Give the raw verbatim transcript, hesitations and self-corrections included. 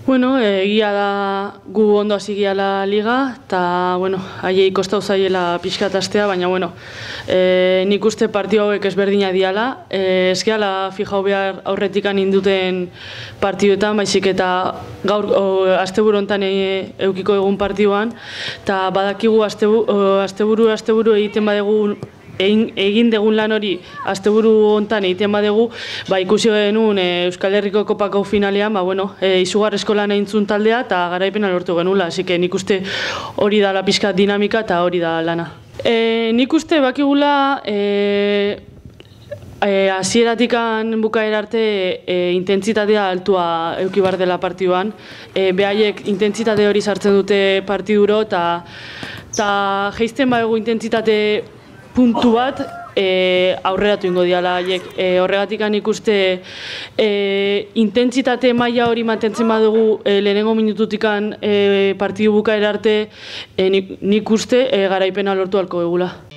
Bueno, egia da gu ondo hasi giala liga, eta, bueno, haiei kostau zaiela pixkat astea, baina, bueno, e, nik uste partio hauek ezberdina diala, e, ez gehala fijau behar aurretikan induten partioetan, baizik eta gaur, o, asteburu hontan e, eukiko egun partioan, eta badakigu asteburu, asteburu, asteburu egiten badegu Egin, egin degun lan hori asteburu hontan egiten badegu, ba ikusi genuen e, Euskal Herriko Kopako finalean, ba bueno, e, izugarrizko lan eintzun taldea eta garaipena lortu genula, así que nik uste hori da la pizka dinamika eta hori da lana. E, nik uste bakigula e, e, hasieratikan bukaera arte e, intentsitatea altua eduki bar dela partioan. E, behaiek intentsitate hori sartzen dute partiduro eta eta jeisten badegu intentsitate puntu bat e, aurreratu ingo diala haiek. E, horregatikan ikuste e, intentsitate maila hori mantentzen badugu e, lehenengo minututikan e, partidu bukaera arte e, nik, nik uste e, garaipena lortu halko egula.